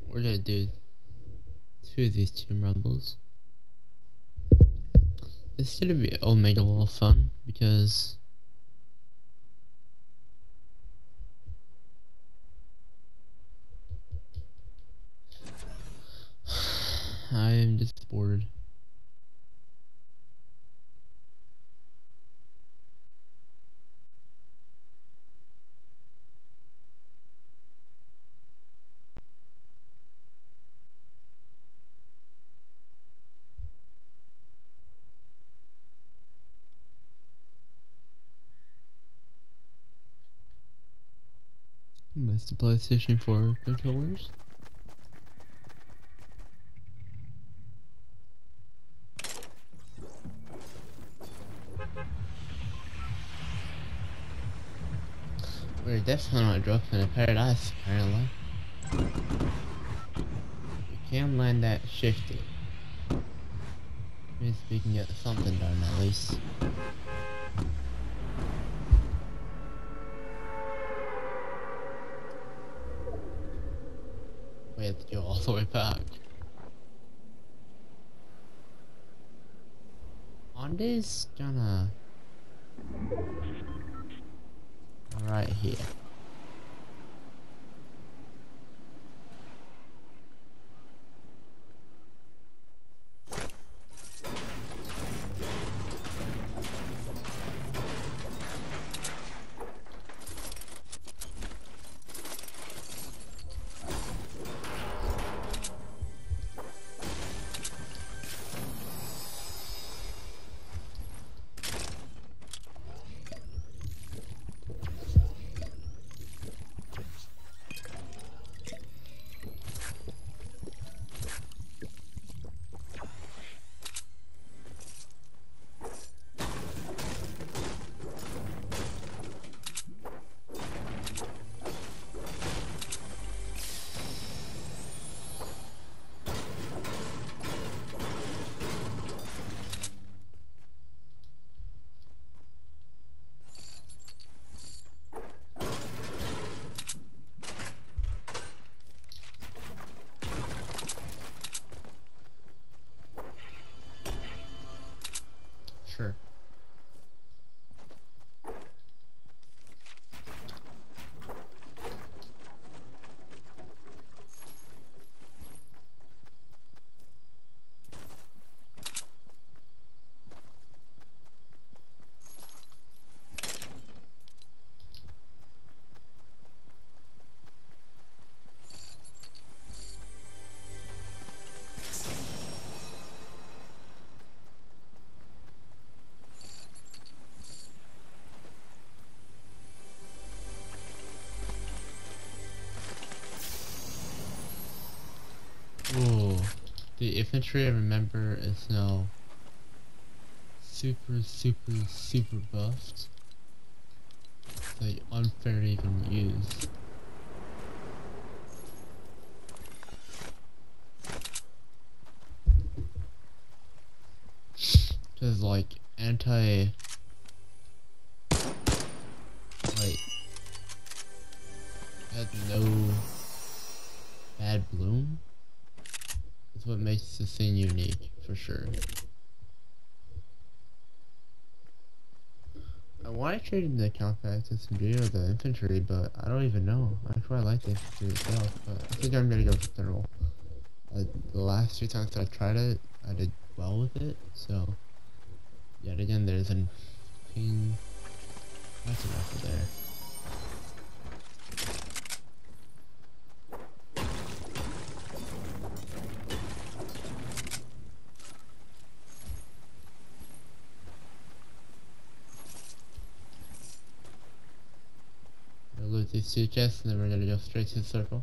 We're gonna do two of these Tomb Rumbles. This is gonna be Omega Wall fun because I am just bored. That's the PlayStation 4 controllers. We're definitely not dropping a paradise, apparently. We can land that shifted. Means we can get something done at least. We have to go all the way back. Honda's gonna right here. Sure. Ooh, the infantry I remember is now super buffed. It's like unfair to even use. Cause like anti had no bad bloom. That's what makes this thing unique, for sure. I want to trade in the compact SMG or the infantry, but I don't even know. I quite like the infantry itself, but I think I'm gonna go with thermal. The last few times that I tried it, I did well with it, so yet again there's an ping. That's enough there. Loot these two chests and then we're gonna go straight to the circle.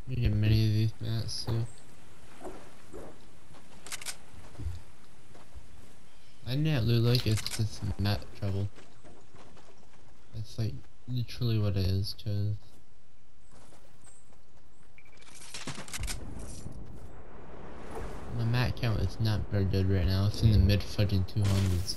You get many of these mats too. I know loot like it's just mat trouble. That's like literally what it is, cause my mat count is not very good right now. It's in the mid fucking 200s.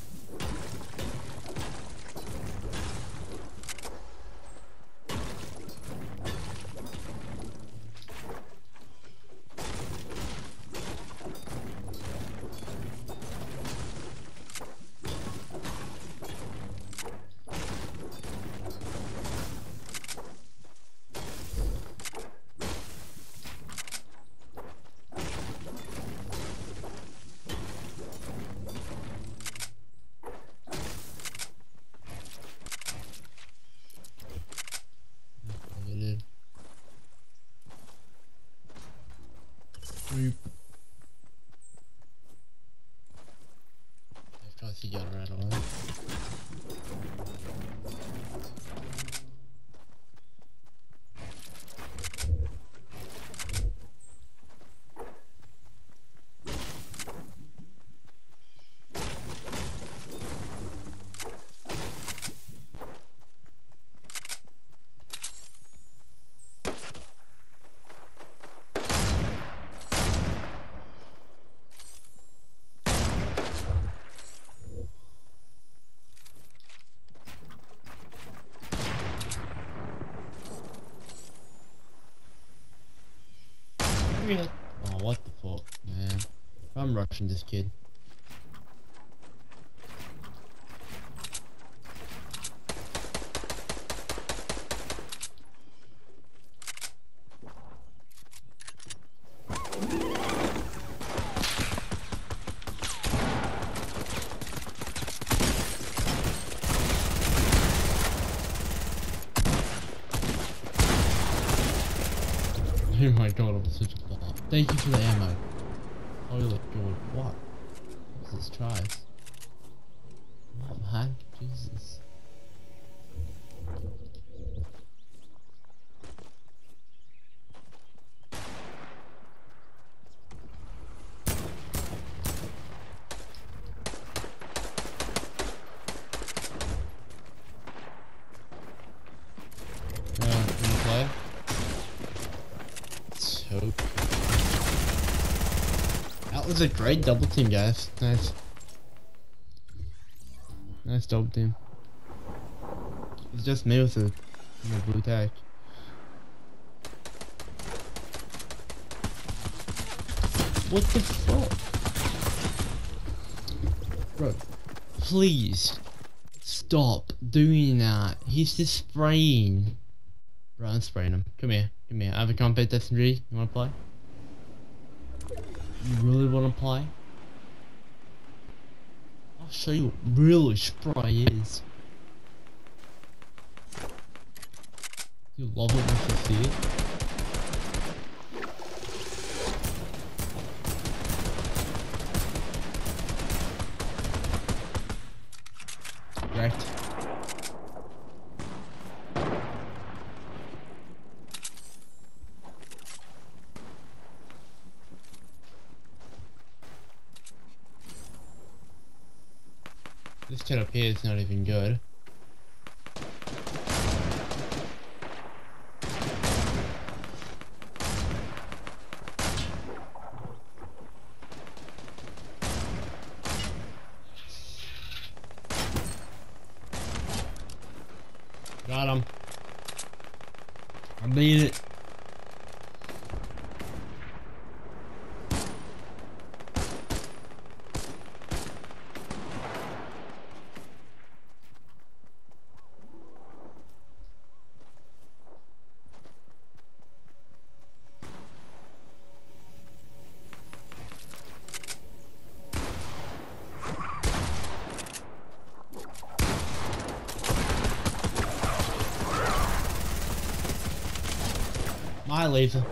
I thought he got right away. Oh, what the fuck, man. I'm rushing this kid. Oh my god, I'm such a bot. Thank you for the ammo. Holy god, what? What's this tries? What, man? Jesus. Can you play? So cool. That was a great double team, guys. Nice. Nice double team. It's just me with the blue tag. What the fuck? Bro, please stop doing that. He's just spraying. Bro, I'm spraying him. Come here. Come here. I have a combat SMG. You wanna play? You really wanna play? I'll show you what really spray is. You love it once you see it. Right. This kid up here is not even good. Got him. I beat it. My laser.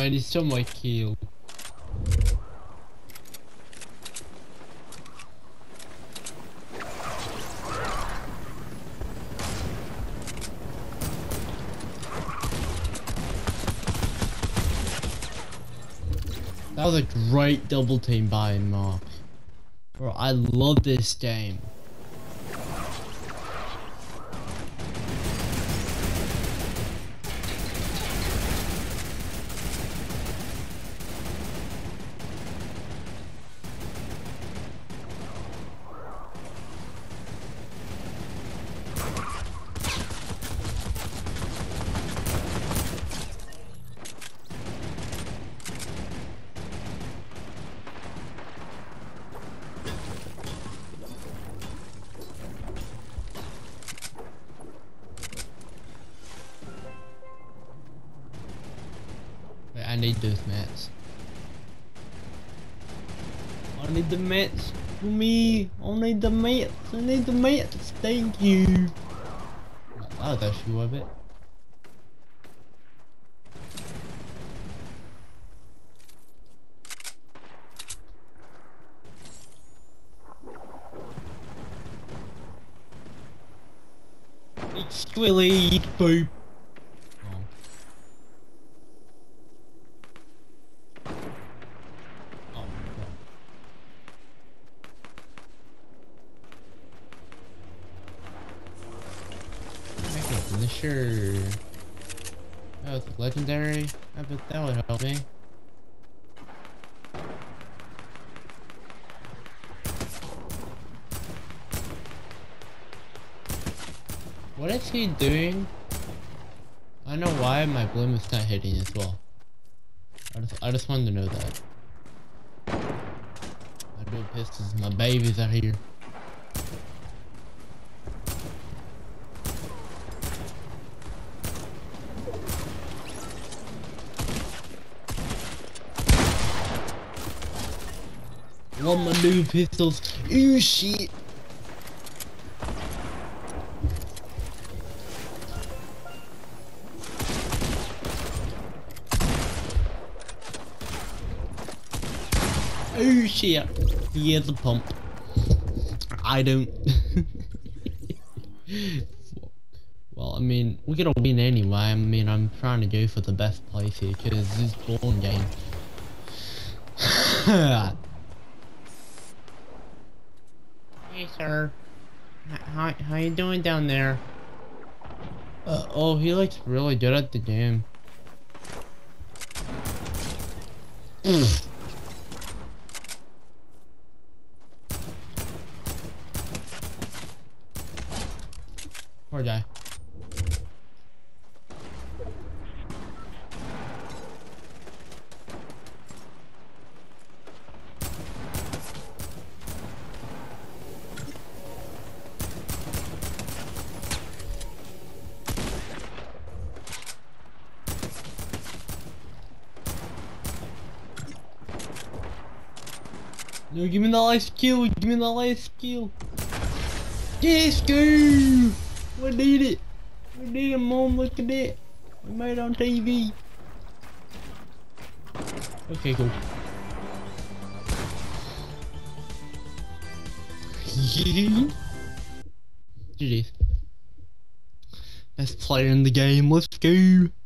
man, he stole my kill. That was a great double team by Mark. Bro, I love this game. Wait, I need those mats. I need the mats for me. I need the mats. I need the mats. Thank you. That was actually worth it. It's Squilly, boop. Sure. Oh, it's legendary. I bet that would help me. What is he doing? I know why my bloom is not hitting as well. I just wanted to know that. My new pistols, my babies are here. Love my new pistols. Ooh, shit. Oh shit. He has a pump. I don't. Well, I mean, we're gonna win anyway. I mean, I'm trying to go for the best place here because this is a born game. Hey, sir. How you doing down there? Oh, he looks really good at the game. Poor guy. No, give me the last kill, give me the last kill. Yes, go! We need it. We need it, Mom, look at it. We made it on TV. Okay, cool. GG's. Best player in the game, let's go.